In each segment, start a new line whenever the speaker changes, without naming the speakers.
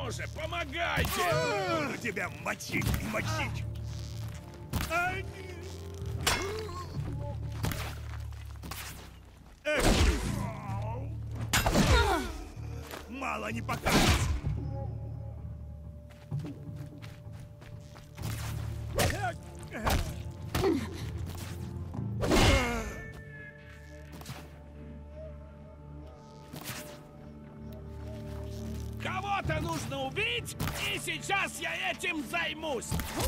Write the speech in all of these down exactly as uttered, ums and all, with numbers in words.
Ну же, помогайте!
Буду тебя мочить и мочить! Ай! Эх! Мало не покажется!
Кого-то нужно убить, и сейчас я этим займусь!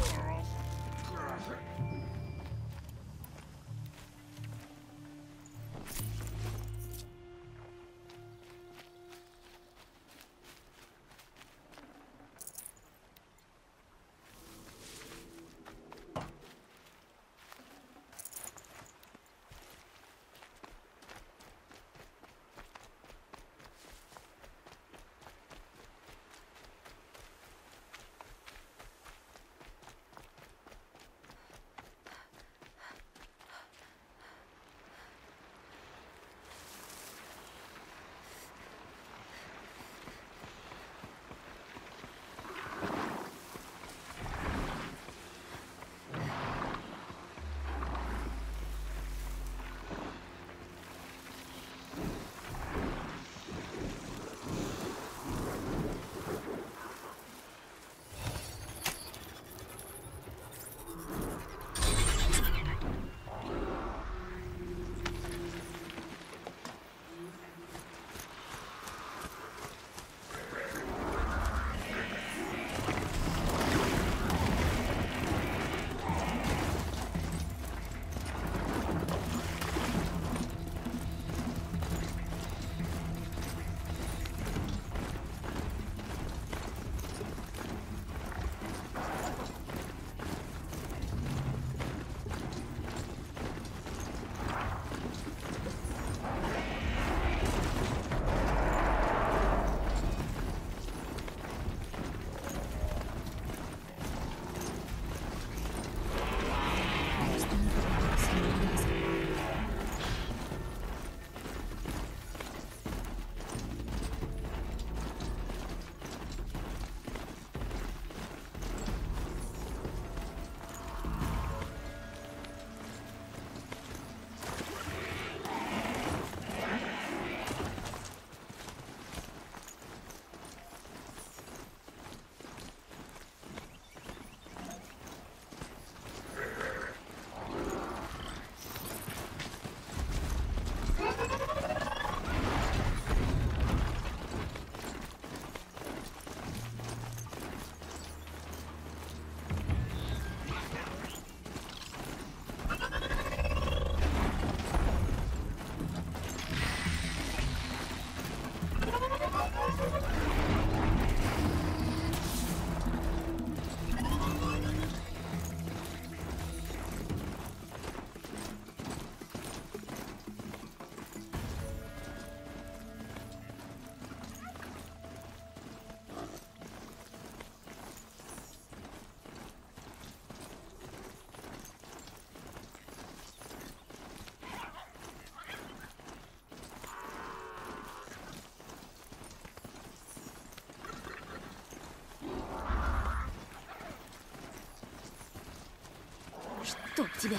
Чтоб тебя.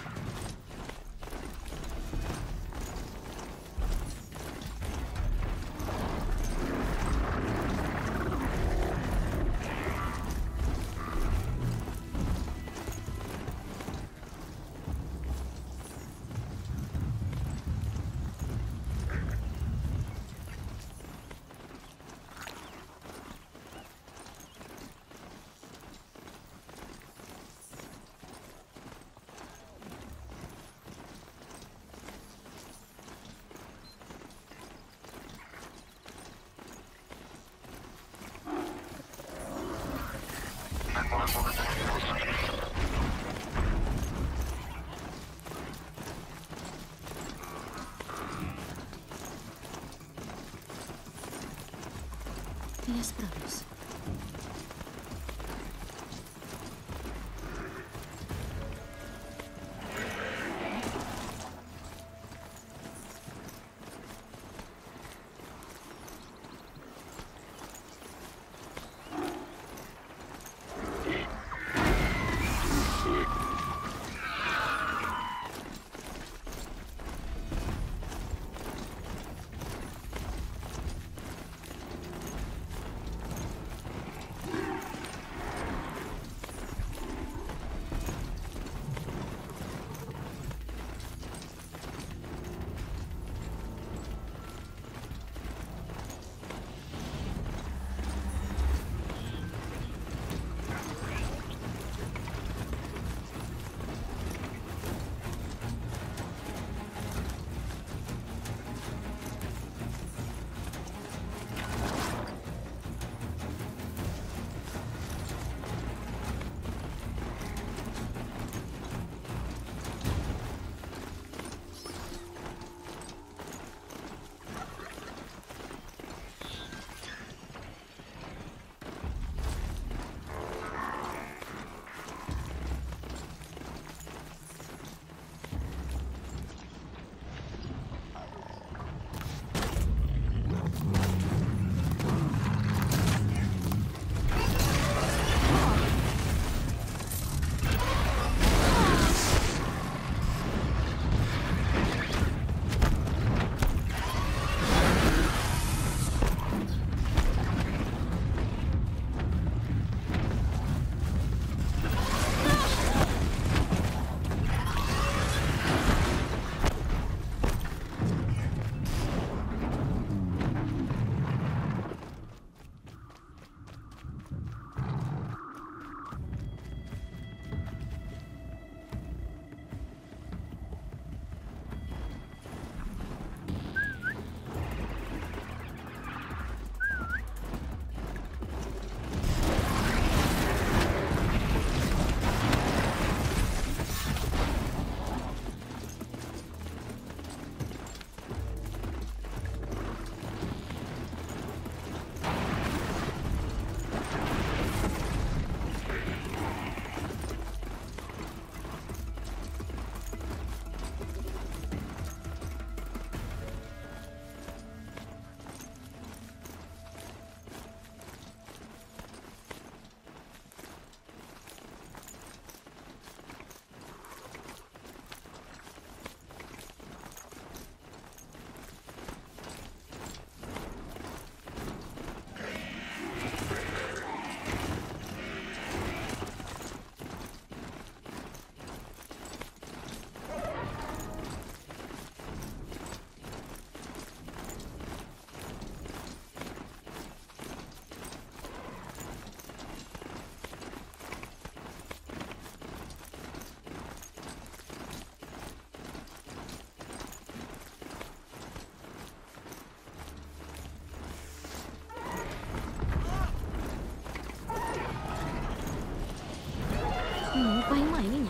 Я справлюсь. Поймай меня.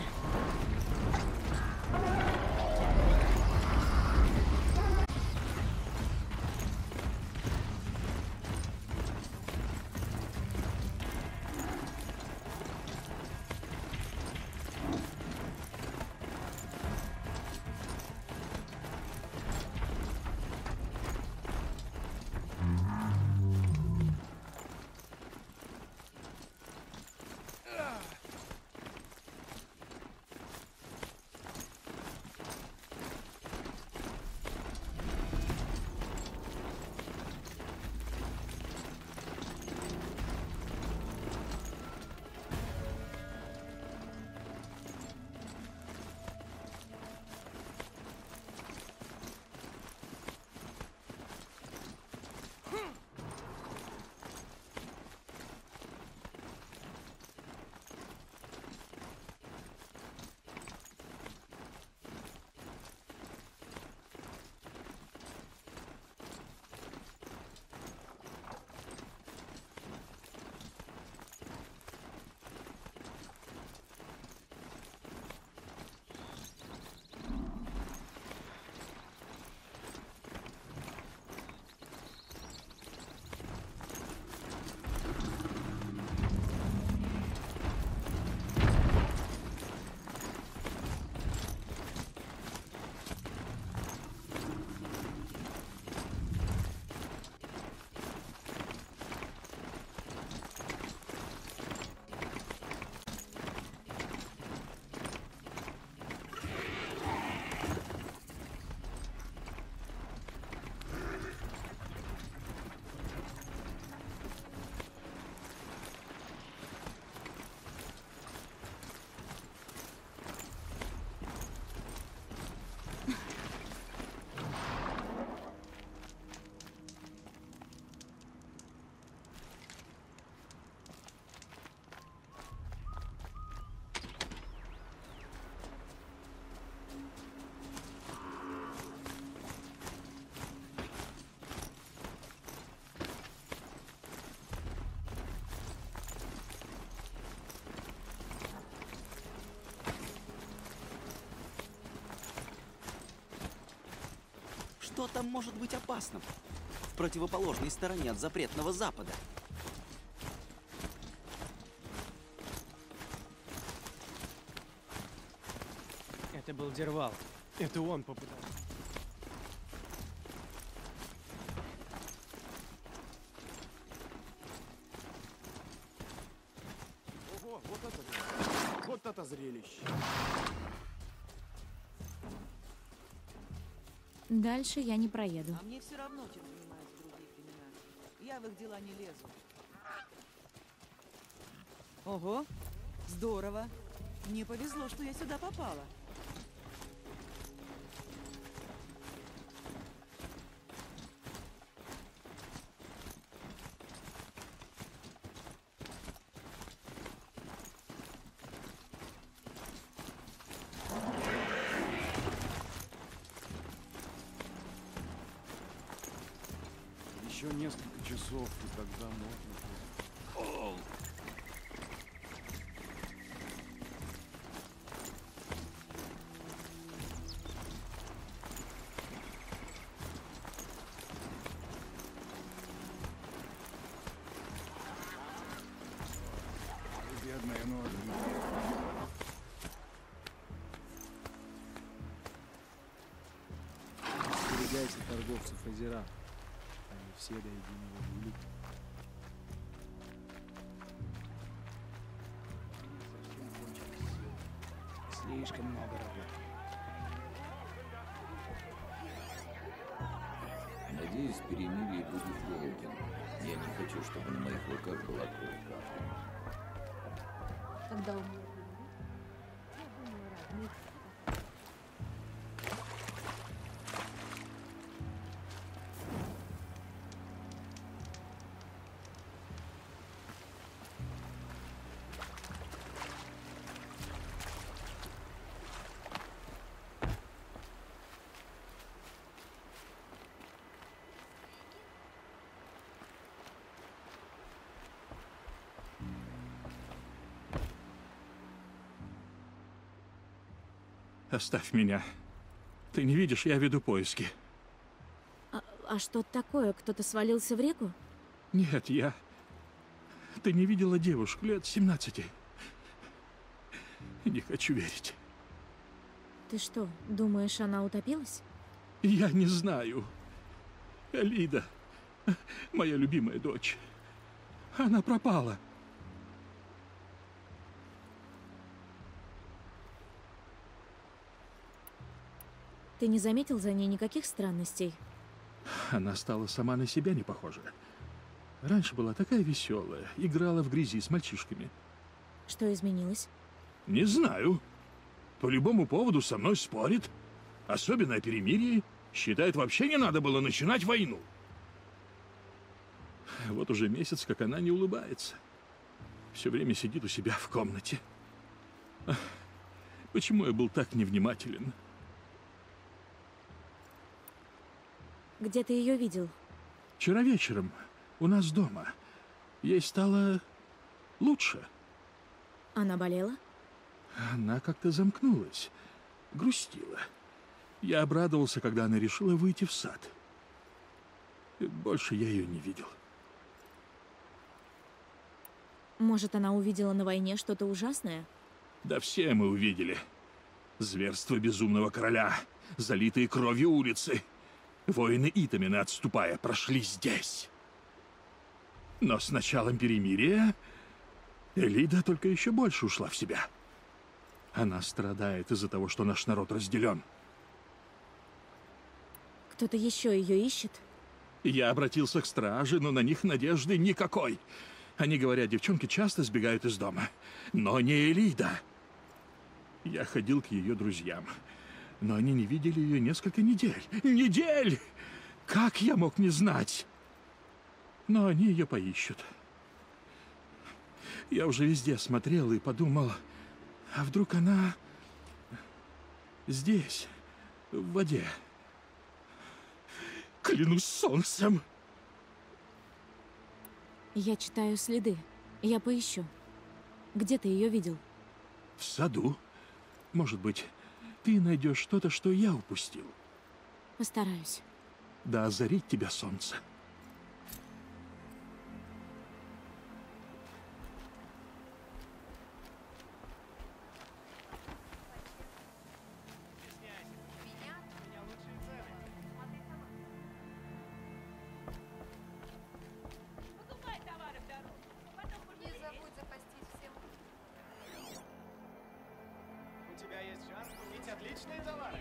Что там может быть опасным в противоположной стороне от запретного Запада?
Это был Дервал. Это он попытался.
Ого, вот это да. Вот это зрелище.
Дальше я не проеду.
А мне все равно, чем занимаются другие племена. Я в их дела не лезу. Ого, здорово. Мне повезло, что я сюда попала.
Еще несколько часов, и тогда можно... Бедная ножка. Остерегайся торговцев озера. Они все до единого велики. Слишком много работы.
Надеюсь, перемирие будет долгим. Я не хочу, чтобы на моих руках была кровь.
Когда он...
Оставь меня. Ты не видишь, я веду поиски.
А, а что такое? Кто-то свалился в реку?
Нет, я... Ты не видела девушку лет семнадцати? Не хочу верить.
Ты что, думаешь, она утопилась?
Я не знаю. Элида, моя любимая дочь. Она пропала.
Ты не заметил за ней никаких странностей?
Она стала сама на себя не похожа. Раньше была такая веселая, играла в грязи с мальчишками.
Что изменилось?
Не знаю. По любому поводу со мной спорит. Особенно о перемирии. Считает, вообще не надо было начинать войну. Вот уже месяц, как она не улыбается. Все время сидит у себя в комнате. Ах, почему я был так невнимателен?
Где ты ее видел?
Вчера вечером у нас дома. Ей стало лучше.
Она болела?
Она как-то замкнулась, грустила. Я обрадовался, когда она решила выйти в сад. И больше я ее не видел.
Может, она увидела на войне что-то ужасное?
Да все мы увидели. Зверство безумного короля, залитые кровью улицы. Воины Итамина, отступая, прошли здесь. Но с началом перемирия Элида только еще больше ушла в себя. Она страдает из-за того, что наш народ разделен.
Кто-то еще ее ищет?
Я обратился к страже, но на них надежды никакой. Они говорят, девчонки часто сбегают из дома. Но не Элида. Я ходил к ее друзьям. Но они не видели ее несколько недель. Недель! Как я мог не знать? Но они ее поищут. Я уже везде смотрел и подумал, а вдруг она здесь, в воде? Клянусь солнцем!
Я читаю следы. Я поищу. Где ты ее видел?
В саду. Может быть, ты найдешь что-то, что я упустил.
Постараюсь.
Да озарит тебя солнце.
У тебя есть шанс купить отличные товары.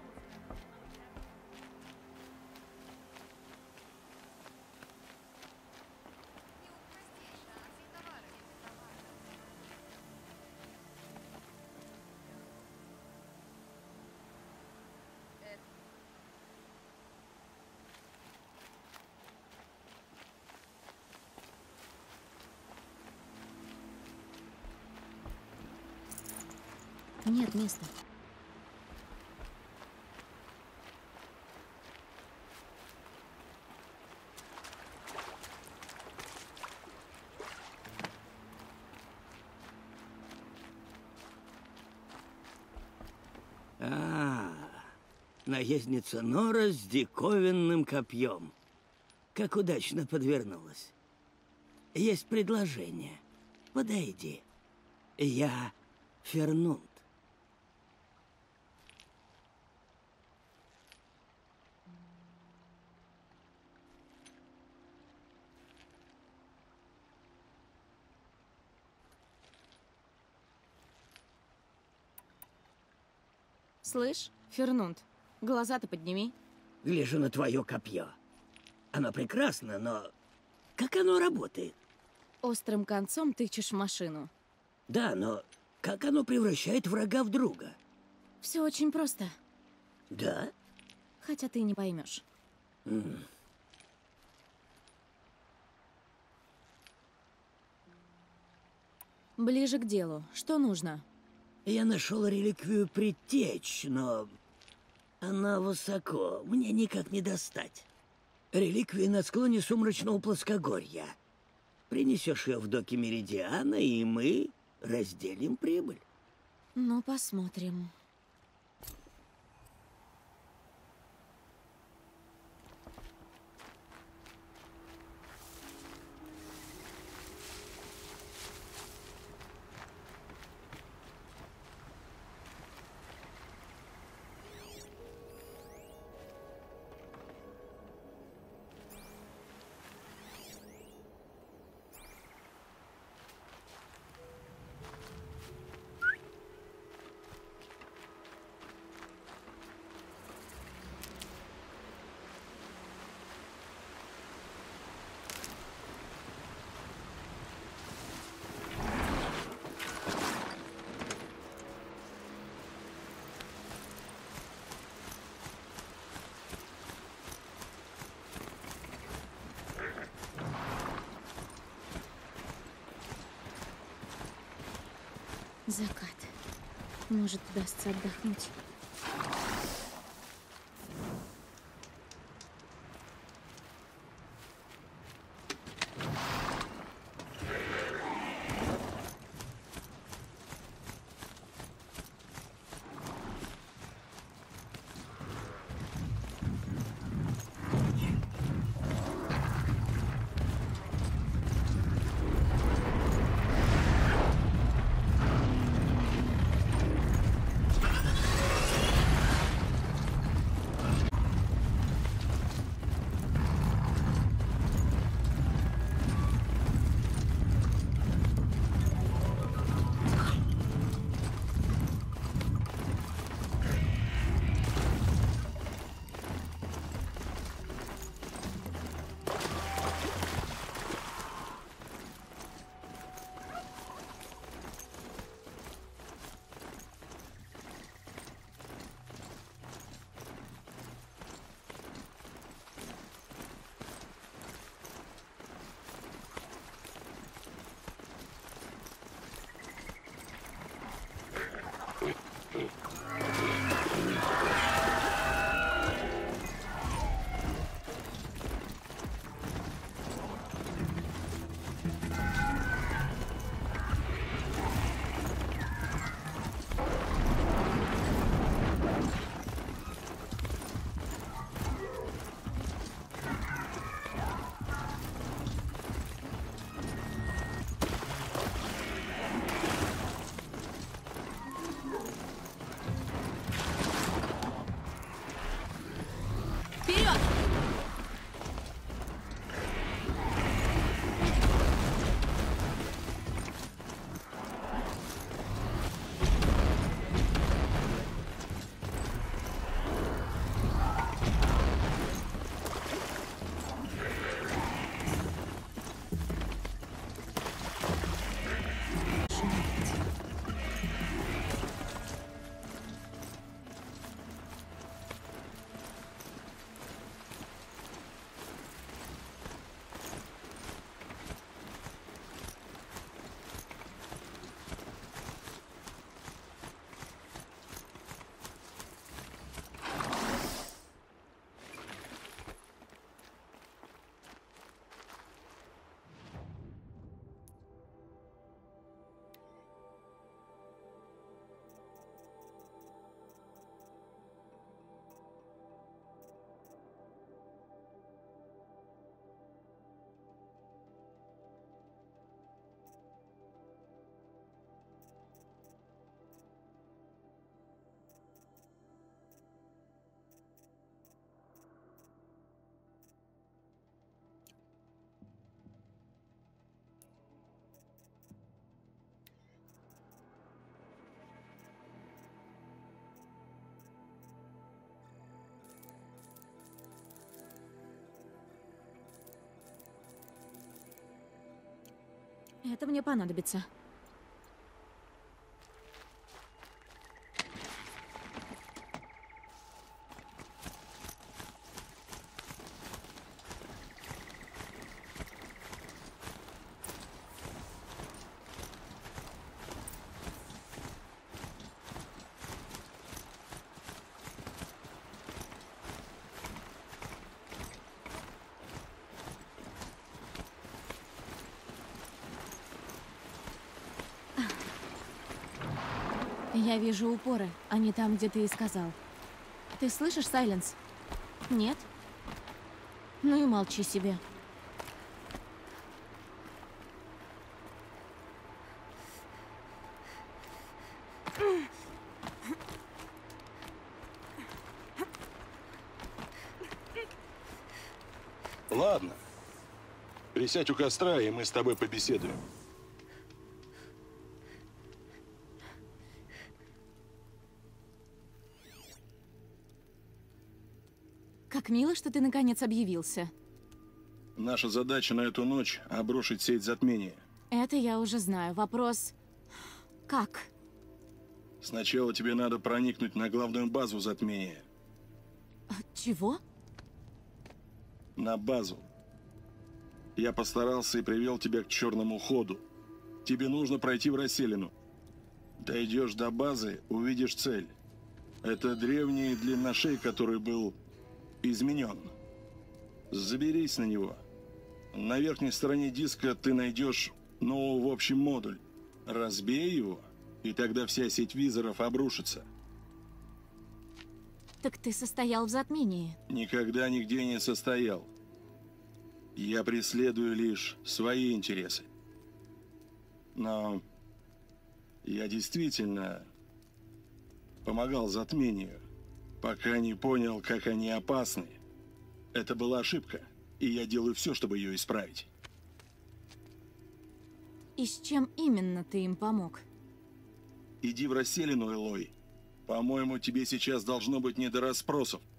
Нет места.
А, наездница Нора с диковинным копьем. Как удачно подвернулась. Есть предложение. Подойди. Я Фернунд.
Слышь, Фернунд, глаза-то подними.
Гляжу на твое копье. Оно прекрасно, но как оно работает?
Острым концом тычешь в машину.
Да, но как оно превращает врага в друга?
Все очень просто.
Да?
Хотя ты не поймешь.
М.
Ближе к делу. Что нужно?
Я нашел реликвию предтеч, но она высоко, мне никак не достать. Реликвия на склоне сумрачного плоскогорья. Принесешь ее в доки Меридиана, и мы разделим прибыль.
Ну, посмотрим. Закат. Может, удастся отдохнуть. Это мне понадобится. Я вижу упоры, они там, где ты и сказал. Ты слышишь, Сайленс? Нет? Ну и молчи себе.
Ладно. Присядь у костра, и мы с тобой побеседуем.
Как мило, что ты наконец объявился.
Наша задача на эту ночь — обрушить сеть затмения.
Это я уже знаю. Вопрос... Как?
Сначала тебе надо проникнуть на главную базу затмения.
Чего?
На базу. Я постарался и привел тебя к черному ходу. Тебе нужно пройти в расселину. Дойдешь до базы, увидишь цель. Это древний длинношей, который был изменен. Заберись на него. На верхней стороне диска ты найдешь, ну, в общем, модуль. Разбей его, и тогда вся сеть визоров обрушится.
Так ты состоял в затмении.
Никогда нигде не состоял. Я преследую лишь свои интересы. Но я действительно помогал затмению, пока не понял, как они опасны. Это была ошибка, и я делаю все, чтобы ее исправить.
И с чем именно ты им помог?
Иди в расселину, Элой. По-моему, тебе сейчас должно быть не до расспросов.